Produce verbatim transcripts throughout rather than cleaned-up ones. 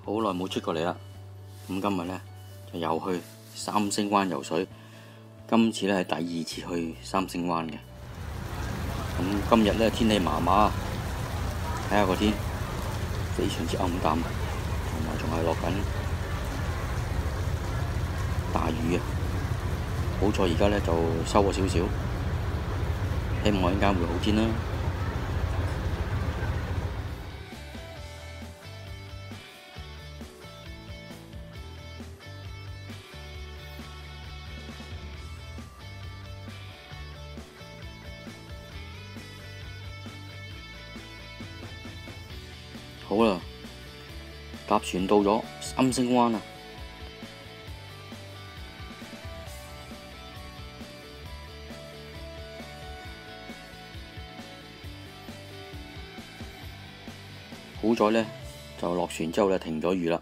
好耐冇出過嚟啦，咁今日呢，就又去三星灣游水。今次呢係第二次去三星灣嘅。咁今日呢，天氣麻麻，睇下個天非常之暗淡，同埋仲係落緊大雨啊！好在而家呢就收咗少少，希望陣間會好天啦。好啦，搭船到咗三星灣啦。好在呢，就落船之後呢停咗雨啦。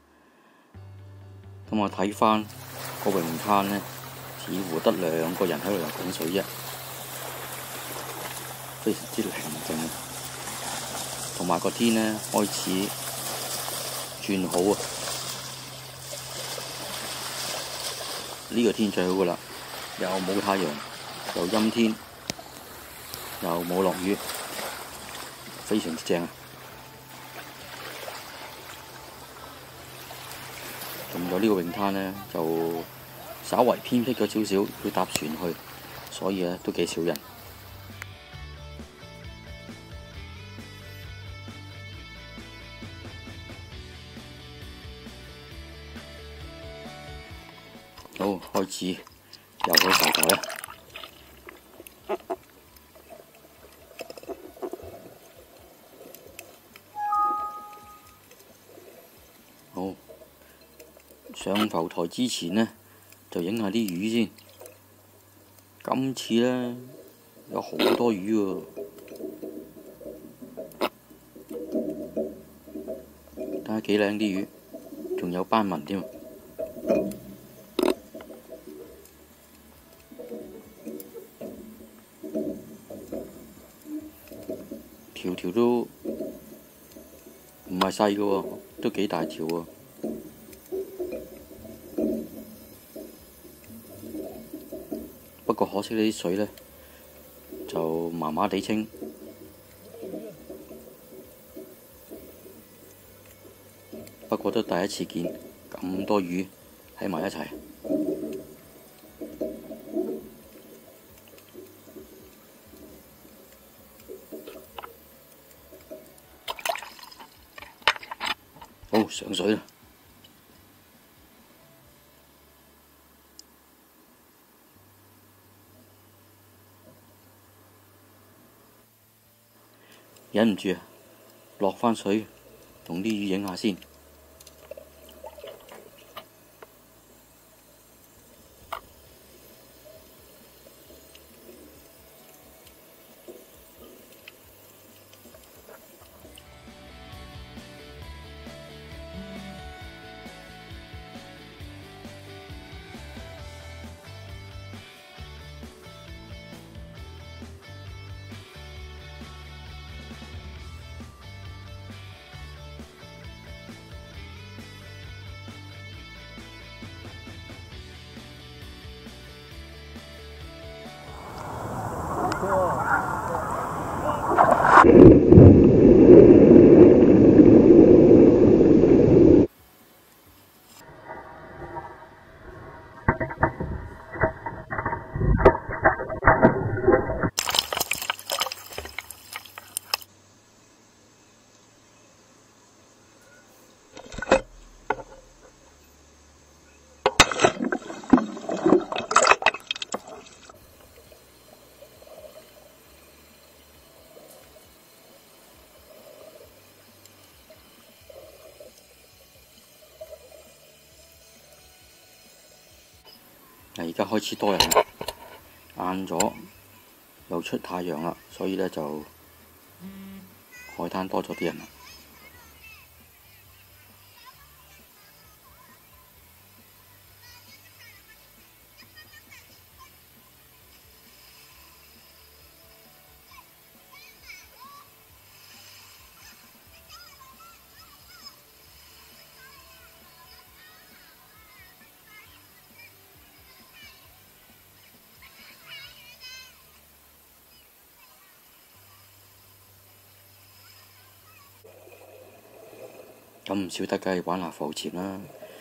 咁我睇翻個泳灘呢，似乎得兩個人喺度游緊水啫，非常之寧靜。同埋個天呢開始轉好啊！呢個天最好噶啦，又冇太陽，又陰天，又冇落雨，非常之正啊！咁有呢個泳灘呢，就稍為偏僻咗少少，要搭船去，所以呢都幾少人。好，開始游起浮台啦！好，上浮台之前呢，就影下啲魚先。今次呢，有好多魚喎，睇下幾靚啲魚，仲有斑紋添。條條都唔係細嘅喎，都幾大條喎。不過可惜呢啲水呢，就麻麻地清，不過都第一次見咁多魚喺埋一齊。好，上水啦！忍唔住啊，落返水，同啲魚影下先。而家開始多人啦，晏咗又出太陽啦，所以呢就海灘多咗啲人啦。 咁唔少得梗係玩下浮潛啦。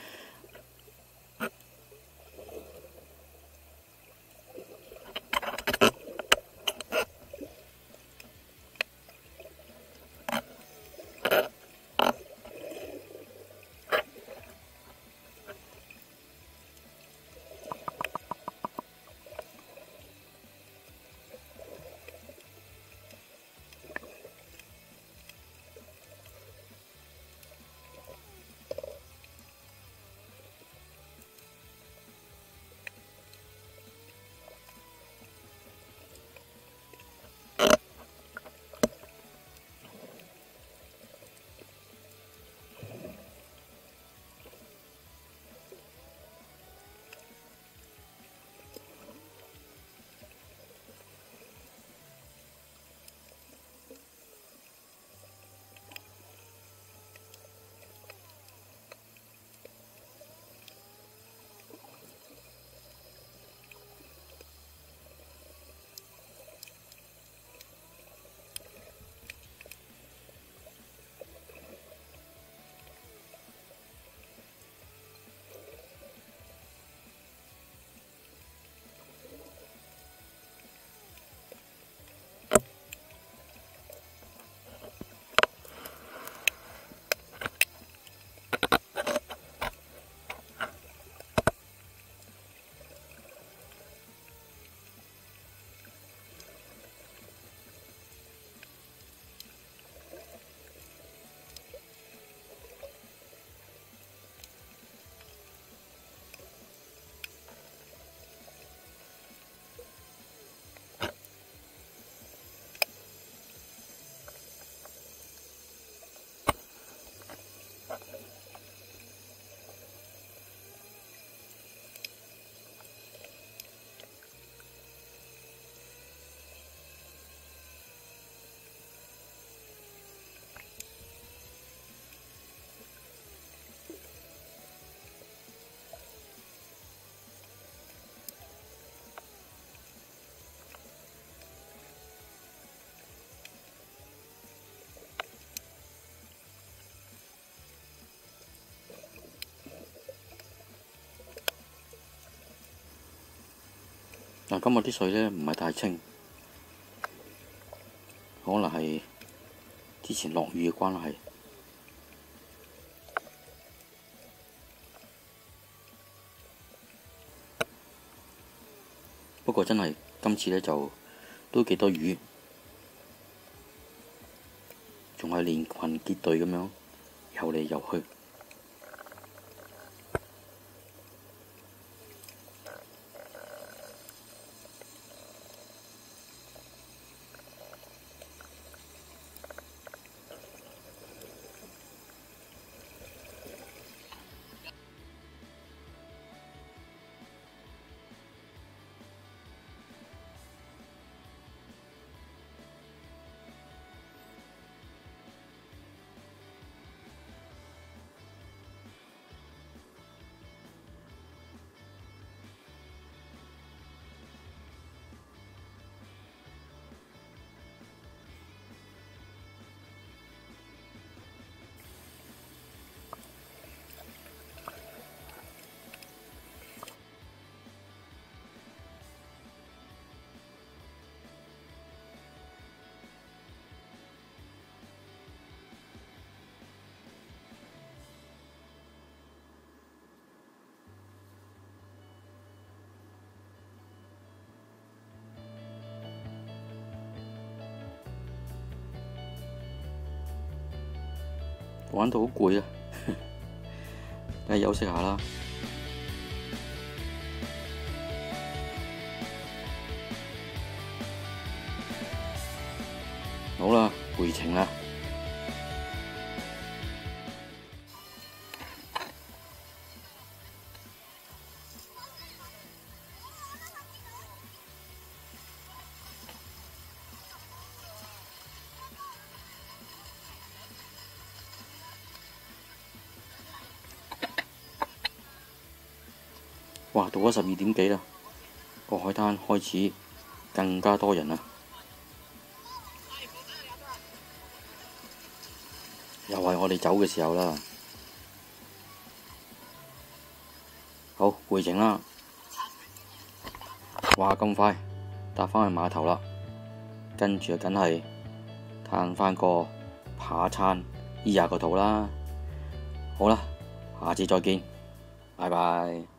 嗱，今日啲水呢唔係太清，可能係之前落雨嘅關係。不過真係今次呢就都幾多魚，仲係連群結隊咁樣游嚟游去。玩到好攰啊，梗係休息下啦。好啦，回程啦。哇！到咗十二點幾啦，個海灘開始更加多人啦，又係我哋走嘅時候啦。 回程啦。哇，咁快搭返去碼頭啦，跟住梗係嘆返個扒餐醫下個肚啦。好啦，下次再見，拜拜。